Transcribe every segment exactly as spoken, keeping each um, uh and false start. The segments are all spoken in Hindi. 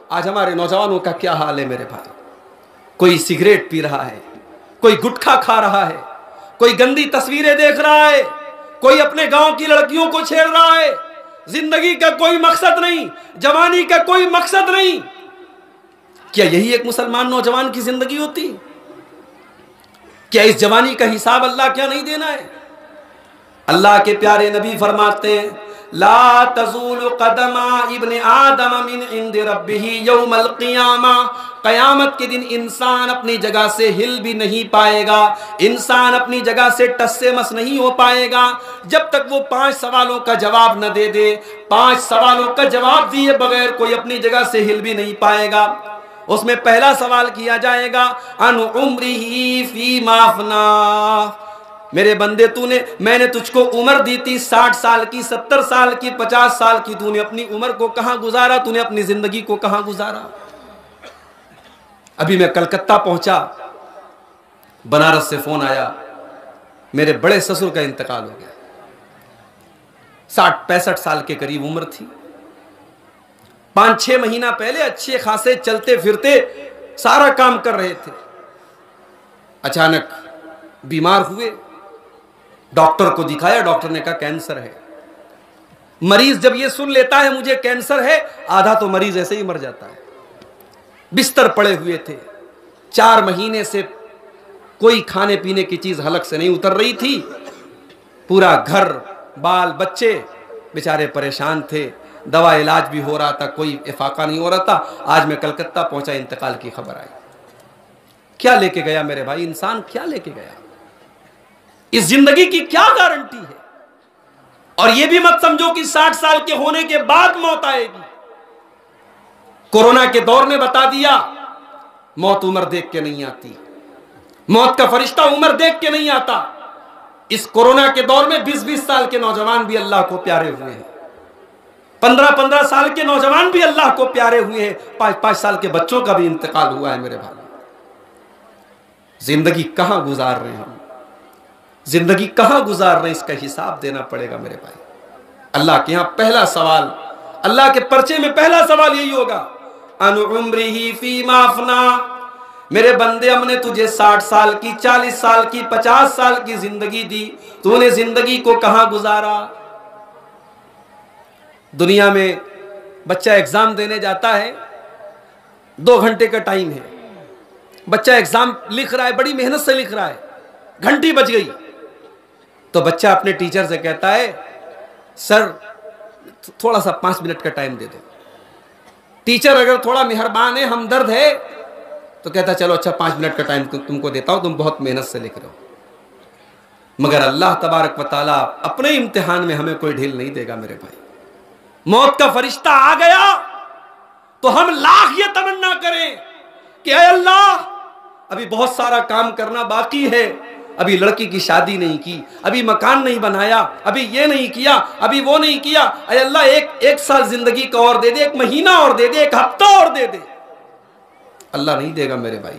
आज हमारे नौजवानों का क्या हाल है मेरे भाई। कोई सिगरेट पी रहा है, कोई गुटखा खा रहा है, कोई गंदी तस्वीरें देख रहा है, कोई अपने गांव की लड़कियों को छेड़ रहा है। जिंदगी का कोई मकसद नहीं, जवानी का कोई मकसद नहीं। क्या यही एक मुसलमान नौजवान की जिंदगी होती? क्या इस जवानी का हिसाब अल्लाह क्या नहीं देना है? अल्लाह के प्यारे नबी फरमाते हैं, ला तज़ूलु क़दमा इब्न आदम मिन इंद रब्बिही यौमल क़ियामा। क़यामत के दिन इंसान अपनी जगह से हिल भी नहीं पाएगा, इंसान अपनी जगह से टस से मस नहीं हो पाएगा जब तक वो पांच सवालों का जवाब न दे दे। पांच सवालों का जवाब दिए बगैर कोई अपनी जगह से हिल भी नहीं पाएगा। उसमें पहला सवाल किया जाएगा, अन उम्रिही फीमा अफ़ना। मेरे बंदे, तूने मैंने तुझको उम्र दी थी साठ साल की, सत्तर साल की, पचास साल की, तूने अपनी उम्र को कहां गुजारा? तूने अपनी जिंदगी को कहां गुजारा? अभी मैं कलकत्ता पहुंचा, बनारस से फोन आया, मेरे बड़े ससुर का इंतकाल हो गया। साठ पैंसठ साल के करीब उम्र थी। पांच छह महीना पहले अच्छे खासे चलते फिरते सारा काम कर रहे थे, अचानक बीमार हुए। डॉक्टर को दिखाया, डॉक्टर ने कहा कैंसर है। मरीज जब ये सुन लेता है मुझे कैंसर है, आधा तो मरीज ऐसे ही मर जाता है। बिस्तर पड़े हुए थे, चार महीने से कोई खाने पीने की चीज हलक से नहीं उतर रही थी। पूरा घर बाल बच्चे बेचारे परेशान थे, दवा इलाज भी हो रहा था, कोई इफाका नहीं हो रहा था। आज मैं कलकत्ता पहुंचा, इंतकाल की खबर आई। क्या लेके गया मेरे भाई इंसान, क्या लेके गया? इस जिंदगी की क्या गारंटी है? और यह भी मत समझो कि साठ साल के होने के बाद मौत आएगी। कोरोना के दौर ने बता दिया, मौत उम्र देख के नहीं आती, मौत का फरिश्ता उम्र देख के नहीं आता। इस कोरोना के दौर में बीस बीस साल के नौजवान भी अल्लाह को प्यारे हुए हैं, पंद्रह पंद्रह साल के नौजवान भी अल्लाह को प्यारे हुए हैं, पांच पांच साल के बच्चों का भी इंतकाल हुआ है मेरे भाई। जिंदगी कहां गुजार रहे हैं हम, जिंदगी कहां गुजार रहे हैं, इसका हिसाब देना पड़ेगा मेरे भाई। अल्लाह के यहां पहला सवाल, अल्लाह के पर्चे में पहला सवाल यही होगा, अन उम्रिही फीमा अफ़ना। मेरे बंदे, हमने तुझे साठ साल की, चालीस साल की, पचास साल की जिंदगी दी, तूने जिंदगी को कहां गुजारा? दुनिया में बच्चा एग्जाम देने जाता है, दो घंटे का टाइम है, बच्चा एग्जाम लिख रहा है, बड़ी मेहनत से लिख रहा है, घंटी बज गई तो बच्चा अपने टीचर से कहता है, सर थोड़ा सा पांच मिनट का टाइम दे दो। टीचर अगर थोड़ा मेहरबान है, हमदर्द है, तो कहता चलो अच्छा पांच मिनट का टाइम तुमको देता हूं, तुम बहुत मेहनत से लिख रहे हो। मगर अल्लाह तबारक व तआला अपने इम्तिहान में हमें कोई ढील नहीं देगा मेरे भाई। मौत का फरिश्ता आ गया तो हम लाख ये तमन्ना करें कि ऐ अल्लाह, अभी बहुत सारा काम करना बाकी है, अभी लड़की की शादी नहीं की, अभी मकान नहीं बनाया, अभी ये नहीं किया, अभी वो नहीं किया, ऐ अल्लाह एक एक साल जिंदगी का और दे दे, एक महीना और दे दे, एक हफ्ता और दे दे। अल्लाह नहीं देगा मेरे भाई।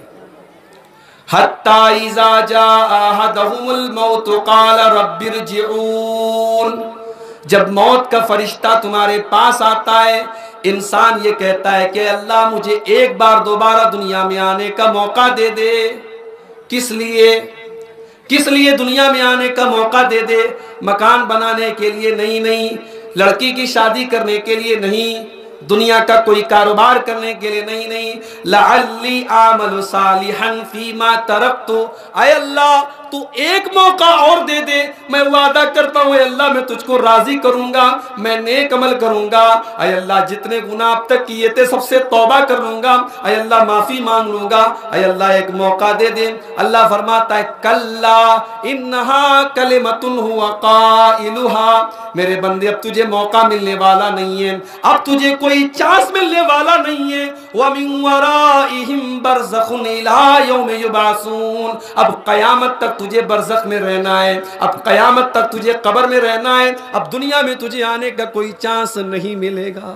हत्ता इज़ा जाअ अहदहुमुल मौत क़ाल रब्बिरजिऊन। जब मौत का फरिश्ता तुम्हारे पास आता है, इंसान ये कहता है कि अल्लाह मुझे एक बार दोबारा दुनिया में आने का मौका दे दे। किस लिए? किस लिए दुनिया में आने का मौका दे दे? मकान बनाने के लिए नहीं, नहीं, लड़की की शादी करने के लिए नहीं, दुनिया का कोई कारोबार करने के लिए नहीं, नहीं, लअल्ली आमलु सालिहन फीमा तरक्तु। ऐ अल्लाह तू एक मौका और दे दे, मैं वादा करता हूँ अल्लाह मैं तुझको राजी करूंगा, मैं नेक अमल करूंगा। ऐ अल्लाह जितने गुनाह अब तक किए थे सबसे तौबा कर लूंगा, ऐ अल्लाह माफी मांग लूंगा, ऐ अल्लाह एक मौका दे दे। अल्लाह फरमाता है कल्ला इन्नहा कलिमतुन हुवा काइलुहा। मेरे बंदे अब तुझे मौका मिलने वाला नहीं है, अब तुझे कोई चांस मिलने वाला नहीं है। व मिन वराइहिम बरज़खुन इला यौम युबअसून। अब कयामत तक तुझे बरज़ख में रहना है, अब कयामत तक तुझे कब्र में रहना है, अब दुनिया में तुझे आने का कोई चांस नहीं मिलेगा।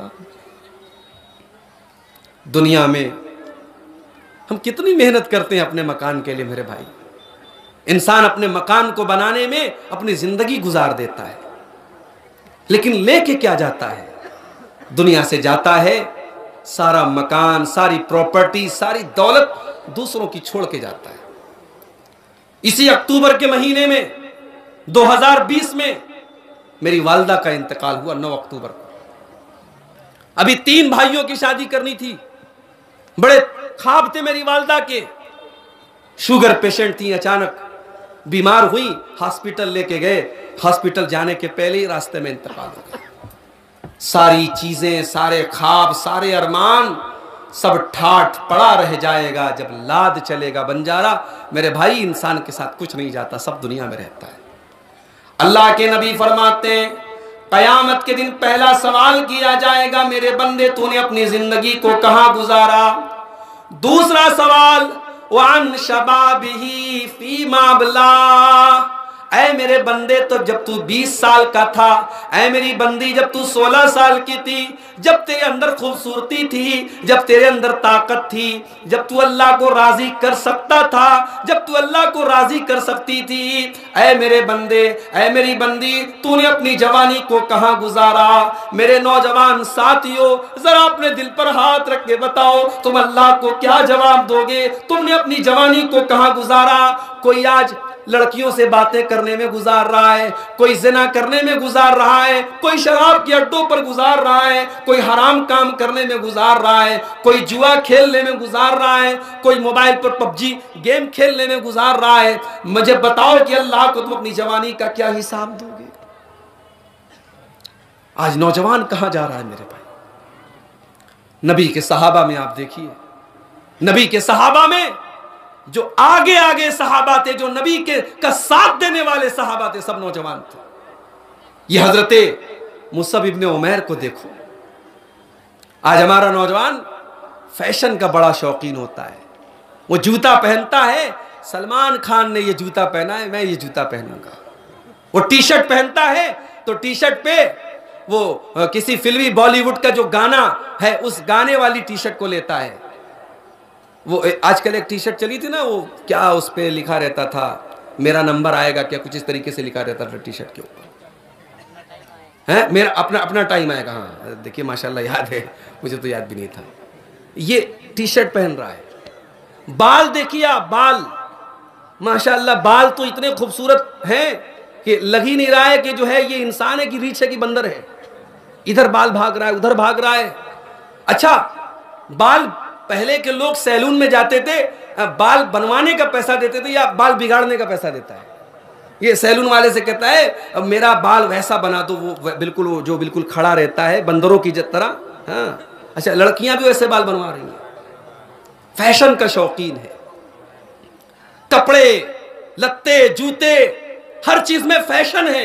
दुनिया में हम कितनी मेहनत करते हैं अपने मकान के लिए मेरे भाई। इंसान अपने मकान को बनाने में अपनी जिंदगी गुजार देता है, लेकिन लेके क्या जाता है? दुनिया से जाता है सारा मकान, सारी प्रॉपर्टी, सारी दौलत दूसरों की छोड़ के जाता है। इसी अक्टूबर के महीने में दो हज़ार बीस में मेरी वालदा का इंतकाल हुआ, नौ अक्टूबर को। अभी तीन भाइयों की शादी करनी थी, बड़े ख्वाब थे मेरी वालदा के। शुगर पेशेंट थी, अचानक बीमार हुई, हॉस्पिटल लेके गए। हॉस्पिटल जाने के पहले ही रास्ते में इंतकाल हो गया। सारी चीजें, सारे ख्वाब, सारे अरमान सब ठाठ पड़ा रह जाएगा जब लाद चलेगा बंजारा। मेरे भाई, इंसान के साथ कुछ नहीं जाता, सब दुनिया में रहता है। अल्लाह के नबी फरमाते हैं, कयामत के दिन पहला सवाल किया जाएगा, मेरे बंदे तूने अपनी जिंदगी को कहां गुजारा। दूसरा सवाल, वान शबाबिही फीमा अबला, ऐ मेरे बंदे तो जब तू बीस साल का था, ऐ मेरी बंदी जब तू सोलह साल की थी, जब तेरे अंदर खूबसूरती थी, जब तेरे अंदर ताकत थी, जब तू अल्लाह को राजी कर सकता था, जब तू अल्लाह को राजी कर सकती थी, ऐ मेरे बंदे, ऐ मेरी बंदी, तूने अपनी जवानी को कहां गुजारा। मेरे नौजवान साथियों, जरा अपने दिल पर हाथ रख के बताओ, तुम अल्लाह को क्या जवाब दोगे? तुमने अपनी जवानी को कहां गुजारा? कोई आज लड़कियों से बातें करने में गुजार रहा है, कोई जिना करने में गुजार रहा है, कोई शराब के अड्डों पर गुजार रहा है, कोई हराम काम करने में गुजार रहा है, कोई जुआ खेलने में गुजार रहा है, कोई मोबाइल पर पबजी गेम खेलने में गुजार रहा है। मुझे बताओ कि अल्लाह को तुम अपनी जवानी का क्या हिसाब दोगे? आज नौजवान कहां जा रहा है मेरे भाई? नबी के सहाबा में आप देखिए, नबी के सहाबा में जो आगे आगे सहाबा थे, जो नबी के का साथ देने वाले सहाबा थे, सब नौजवान थे। ये हजरते मुसअब इब्ने उमैर को देखो। आज हमारा नौजवान फैशन का बड़ा शौकीन होता है, वो जूता पहनता है, सलमान खान ने ये जूता पहना है, मैं ये जूता पहनूंगा। वो टी शर्ट पहनता है तो टी शर्ट पे वो किसी फिल्मी बॉलीवुड का जो गाना है उस गाने वाली टी शर्ट को लेता है। वो आजकल एक टी शर्ट चली थी ना, वो क्या उस पे लिखा रहता था, मेरा नंबर आएगा क्या, कुछ इस तरीके से लिखा रहता था टी शर्ट के ऊपर, है मेरा अपना अपना टाइम आएगा। हाँ देखिए माशाल्लाह याद है, मुझे तो याद भी नहीं था। ये टी शर्ट पहन रहा है, बाल देखिए आप, बाल माशाल्लाह, बाल तो इतने खूबसूरत हैं कि लग ही नहीं रहा है कि जो है ये इंसान है कि रीछ है कि बंदर है। इधर बाल भाग रहा है, उधर भाग रहा है। अच्छा, बाल पहले के लोग सैलून में जाते थे, बाल बनवाने का पैसा देते थे या बाल बिगाड़ने का पैसा देता है? ये सैलून वाले से कहता है अब मेरा बाल वैसा बना दो, वो बिल्कुल वो जो बिल्कुल खड़ा रहता है बंदरों की तरह। हाँ अच्छा, लड़कियां भी वैसे बाल बनवा रही हैं, फैशन का शौकीन है। कपड़े लत्ते जूते हर चीज में फैशन है।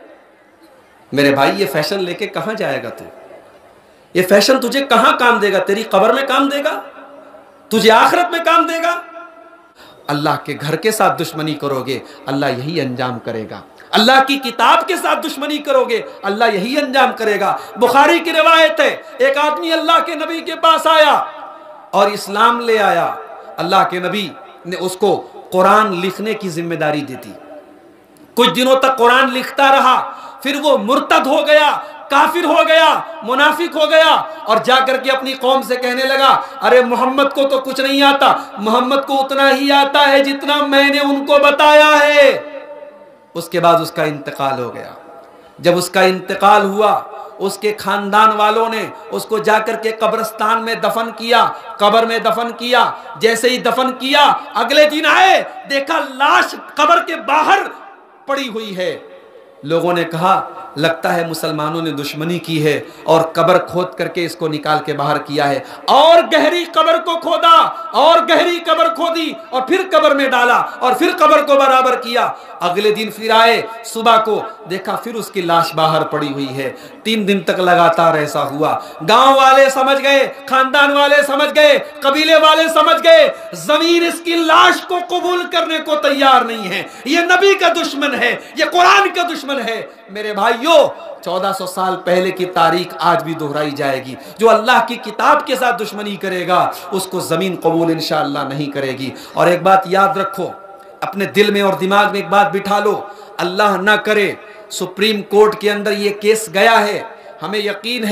मेरे भाई, ये फैशन लेके कहां जाएगा तू? ये फैशन तुझे कहां काम देगा? तेरी कब्र में काम देगा? तुझे आखिरत में काम देगा? अल्लाह के घर के साथ दुश्मनी करोगे, अल्लाह यही अंजाम करेगा। अल्लाह की किताब के साथ दुश्मनी करोगे, अल्लाह यही अंजाम करेगा। बुखारी की रिवायत है, एक आदमी अल्लाह के नबी के पास आया और इस्लाम ले आया। अल्लाह के नबी ने उसको कुरान लिखने की जिम्मेदारी दी थी। कुछ दिनों तक कुरान लिखता रहा, फिर वो मुर्तद हो गया, काफिर हो गया, मुनाफिक हो गया और जाकर के अपनी कौम से कहने लगा, अरे मोहम्मद को तो कुछ नहीं आता, मोहम्मद को उतना ही आता है जितना मैंने उनको बताया है। उसके बाद उसका इंतकाल हो गया। जब उसका इंतकाल हुआ, उसके खानदान वालों ने उसको जाकर के कब्रिस्तान में दफन किया, कब्र में दफन किया। जैसे ही दफन किया, अगले दिन आए, देखा लाश कब्र के बाहर पड़ी हुई है। लोगों ने कहा लगता है मुसलमानों ने दुश्मनी की है और कब्र खोद करके इसको निकाल के बाहर किया है। और गहरी कब्र को खोदा और गहरी कब्र खोदी और फिर कब्र में डाला और फिर कब्र को बराबर किया। अगले दिन फिर आए, सुबह को देखा फिर उसकी लाश बाहर पड़ी हुई है। तीन दिन तक लगातार ऐसा हुआ। गांव वाले समझ गए, खानदान वाले समझ गए, कबीले वाले समझ गए, जमीन इसकी लाश को कबूल करने को तैयार नहीं है। ये नबी का दुश्मन है, ये कुरान का दुश्मन है। मेरे भाइयों, चौदह सौ साल पहले की तारीख आज भी दोहराई जाएगी। जो अल्लाह की किताब के साथ दुश्मनी करेगा उसको जमीन कबूल इंशाअल्लाह नहीं करेगी। और एक बात याद रखो, अपने दिल में और दिमाग में एक बात बिठा लो, अल्लाह ना करे सुप्रीम कोर्ट के अंदर ये केस गया है, हमें यकीन है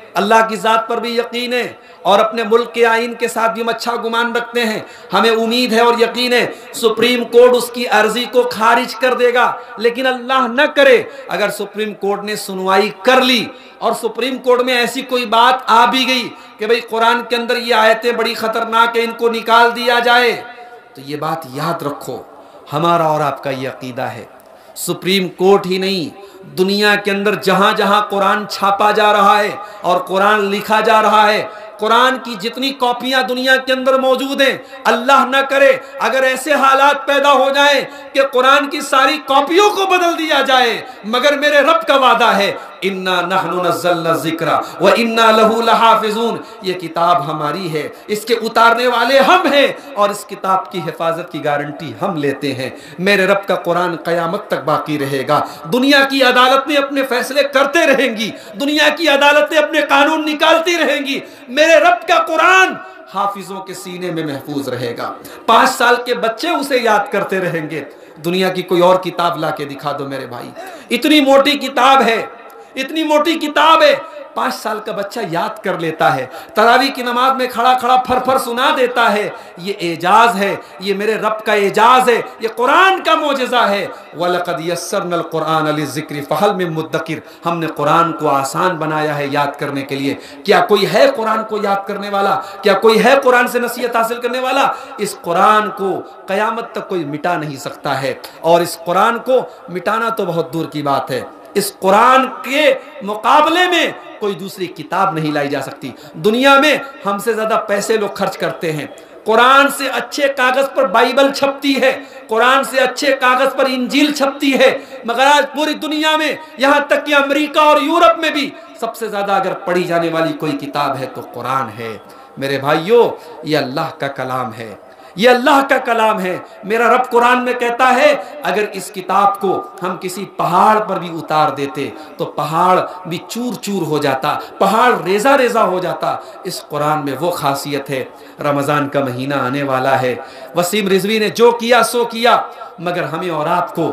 अल्लाह की ज़ात पर भी यकीन है और अपने मुल्क के आइन के साथ भी हम अच्छा गुमान रखते हैं। हमें उम्मीद है और यकीन है सुप्रीम कोर्ट उसकी अर्जी को खारिज कर देगा। लेकिन अल्लाह न करे अगर सुप्रीम कोर्ट ने सुनवाई कर ली और सुप्रीम कोर्ट में ऐसी कोई बात आ भी गई कि भाई कुरान के अंदर ये आयतें बड़ी खतरनाक है, इनको निकाल दिया जाए, तो ये बात याद रखो, हमारा और आपका ये अकीदा है, सुप्रीम कोर्ट ही नहीं, दुनिया के अंदर जहां जहां कुरान छापा जा रहा है और कुरान लिखा जा रहा है, कुरान की जितनी कॉपियां दुनिया के अंदर मौजूद हैं, अल्लाह ना करे अगर ऐसे हालात पैदा हो जाए कि कुरान की सारी कॉपियों को बदल दिया जाए, मगर मेरे रब का वादा है इन्ना नहनु नज़्ज़लना ज़िक्रा व इन्ना लहू लहाफ़िज़ून, ये किताब हमारी है, इसके उतारने वाले हम हैं और इस किताब की हिफाजत की गारंटी हम लेते हैं। मेरे रब का कुरान क़यामत तक बाकी रहेगा। दुनिया की अदालतें अपने फैसले करते रहेंगी, दुनिया की अदालतें अपने कानून निकालती रहेंगी, मेरे रब का कुरान हाफिजों के सीने में महफूज रहेगा। पांच साल के बच्चे उसे याद करते रहेंगे। दुनिया की कोई और किताब ला के दिखा दो मेरे भाई, इतनी मोटी किताब है, इतनी मोटी किताब है, पांच साल का बच्चा याद कर लेता है, तरावी की नमाज में खड़ा खड़ा फर फर सुना देता है। ये एजाज है, ये मेरे रब का एजाज है, ये कुरान का मोजज़ा है। वलक़द यस्सरनल कुरान लिज़्ज़िक्रि फ़हल मिन मुद्दकिर, हमने कुरान को आसान बनाया है याद करने के लिए। क्या कोई है कुरान को याद करने वाला? क्या कोई है कुरान से नसीहत हासिल करने वाला? इस कुरान को क़यामत तक कोई मिटा नहीं सकता है, और इस कुरान को मिटाना तो बहुत दूर की बात है। इस कुरान के मुकाबले में कोई दूसरी किताब नहीं लाई जा सकती। दुनिया में हमसे ज्यादा पैसे लोग खर्च करते हैं, कुरान से अच्छे कागज पर बाइबल छपती है, कुरान से अच्छे कागज पर इंजील छपती है, मगर आज पूरी दुनिया में, यहां तक कि अमेरिका और यूरोप में भी सबसे ज्यादा अगर पढ़ी जाने वाली कोई किताब है तो कुरान है। मेरे भाइयों, ये अल्लाह का कलाम है, ये अल्लाह का कलाम है। मेरा रब कुरान में कहता है अगर इस किताब को हम किसी पहाड़ पर भी उतार देते तो पहाड़ भी चूर चूर हो जाता, पहाड़ रेजा रेजा हो जाता। इस कुरान में वो खासियत है। रमज़ान का महीना आने वाला है, वसीम रिजवी ने जो किया सो किया, मगर हमें और आपको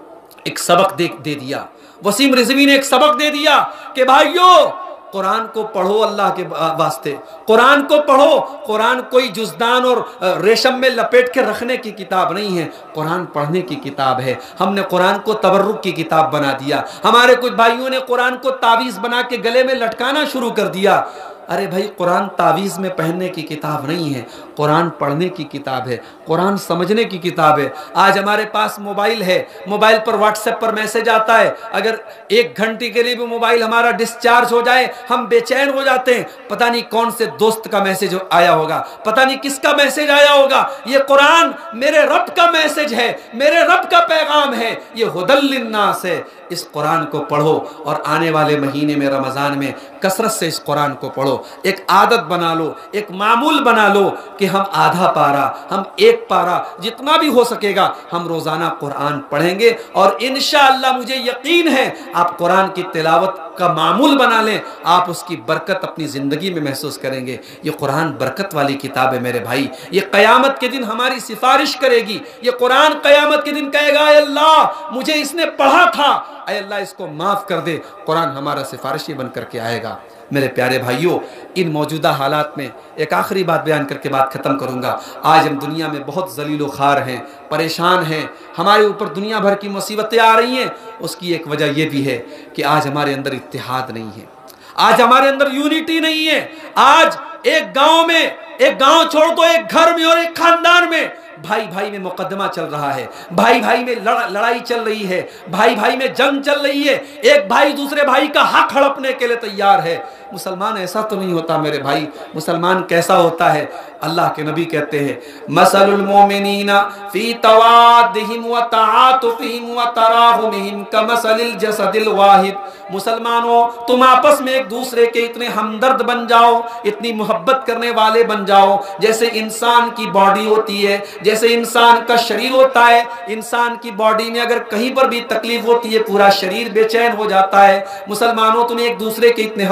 एक सबक दे, दे दिया। वसीम रिजवी ने एक सबक दे दिया कि भाइयों कुरान को पढ़ो अल्लाह के वास्ते, कुरान को पढ़ो। कुरान कोई जुज़दान और रेशम में लपेट के रखने की किताब नहीं है, कुरान पढ़ने की किताब है। हमने कुरान को तबर्रुक की किताब बना दिया। हमारे कुछ भाइयों ने कुरान को तावीज़ बना के गले में लटकाना शुरू कर दिया। अरे भाई, कुरान तावीज़ में पहनने की किताब नहीं है, कुरान पढ़ने की किताब है, कुरान समझने की किताब है। आज हमारे पास मोबाइल है, मोबाइल पर व्हाट्सएप पर मैसेज आता है, अगर एक घंटे के लिए भी मोबाइल हमारा डिस्चार्ज हो जाए हम बेचैन हो जाते हैं। पता नहीं कौन से दोस्त का मैसेज आया होगा, पता नहीं किसका मैसेज आया होगा। ये कुरान मेरे रब का मैसेज है, मेरे रब का पैगाम है, ये हुदल लिन्नास है। इस कुरान को पढ़ो और आने वाले महीने में रमज़ान में कसरत से इस कुरान को पढ़ो। एक आदत बना लो, एक मामूल बना लो कि हम आधा पारा, हम एक पारा, जितना भी हो सकेगा हम रोज़ाना कुरान पढ़ेंगे। और इंशाअल्लाह मुझे यकीन है आप कुरान की तिलावत का मामूल बना लें, आप उसकी बरकत अपनी ज़िंदगी में महसूस करेंगे। ये कुरान बरकत वाली किताब है मेरे भाई, ये क़यामत के दिन हमारी सिफारिश करेगी। ये कुरान क़यामत के दिन कहेगा अल्लाह मुझे इसने पढ़ा था, अल्लाह इसको माफ़ कर दे। कुरान हमारा सिफारिशी बन करके आएगा। मेरे प्यारे भाइयों, इन मौजूदा हालात में एक आखिरी बात बयान करके बात ख़त्म करूँगा। आज हम दुनिया में बहुत ज़लील ख़ार हैं, परेशान हैं, हमारे ऊपर दुनिया भर की मुसीबतें आ रही हैं। उसकी एक वजह यह भी है कि आज हमारे अंदर इत्तेहाद नहीं है, आज हमारे अंदर यूनिटी नहीं है। आज एक गाँव में, एक गाँव छोड़ दो, एक घर में और एक ख़ानदान में भाई भाई में मुकदमा चल रहा है, भाई भाई में लड़, लड़ाई चल रही है, भाई भाई में जंग चल रही है। एक भाई दूसरे भाई का हक हड़पने के लिए तैयार है। मुसलमान ऐसा तो नहीं होता मेरे भाई। मुसलमान कैसा होता है? अल्लाह के नबी कहते हैं मसलुल मोमिनीना फी तवाद्दिहिम व तआतुफिहिम व तराहुमिहिम कमसलिल जसदिल वाहिद। मुसलमानों, तुम आपस में एक दूसरे के इतने हमदर्द बन जाओ, इतनी मोहब्बत करने वाले बन जाओ, जैसे इंसान की बॉडी होती है, जैसे इंसान का शरीर होता है। इंसान की बॉडी में अगर कहीं पर भी तकलीफ होती है पूरा शरीर बेचैन हो जाता है। मुसलमानों, तुम एक दूसरे के इतने हमदर्द बन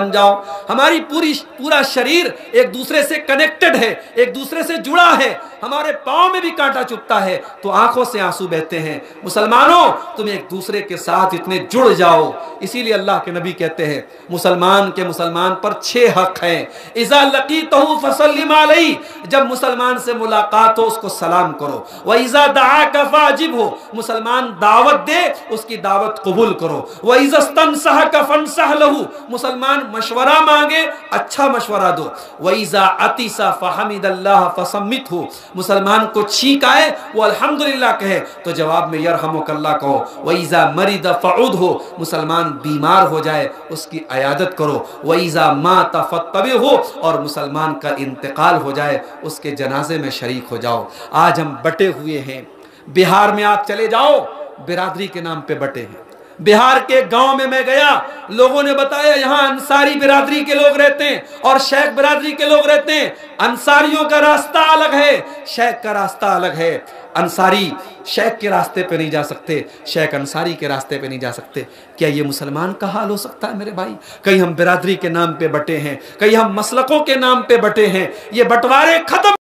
बन जाओ। हमारी पूरी पूरा शरीर एक दूसरे से कनेक्टेड है, एक दूसरे से जुड़ा है। हमारे पाँव में भी कांटा चुभता है तो आंखों से आंसू बहते हैं। मुसलमानों, तुम एक दूसरे के साथ इतने जुड़ जाओ। इसीलिए अल्लाह के नबी कहते हैं मुसलमान के मुसलमान पर छह हक हैं। इज़ा लक़ीतहु फसल्लिम अलैहि, जब मुसलमान से मुलाकात हो उसको सलाम करो। व इज़ा दआका फाजिबहु, मुसलमान दावत दे उसकी दावत कबूल करो। व इज़ा इस्तनसहका फंसह लहु, मुसलमान मशवरा मांगे अच्छा मशवरा दो। व इज़ा अतिसा फहमिदल्लाह फसम्मितहु, मुसलमान को छींक आए वो अल्हम्दुलिल्लाह कहे तो जवाब में यरहमुकल्लाह कहो। व इज़ा मरिद फउदहु, मुसलमान बीमार हो जाए उसकी अयादत करो। व इज़ा मात फत्तबिहु, और मुसलमान का इंतकाल हो जाए उसके जनाजे में शरीक हो जाओ। आज हम बटे हुए हैं। बिहार में आप चले जाओ, बिरादरी के नाम पे बटे हैं। बिहार के गांव में मैं गया, लोगों ने बताया यहाँ अंसारी बिरादरी के लोग रहते हैं और शेख बिरादरी के लोग रहते हैं। अंसारियों का रास्ता अलग है, शेख का रास्ता अलग है। अंसारी शेख के रास्ते पे नहीं जा सकते, शेख अंसारी के रास्ते पे नहीं जा सकते। क्या ये मुसलमान का हाल हो सकता है मेरे भाई? कहीं हम बिरादरी के नाम पे बटे हैं, कहीं हम मसलकों के नाम पे बटे हैं। ये बंटवारे खत्म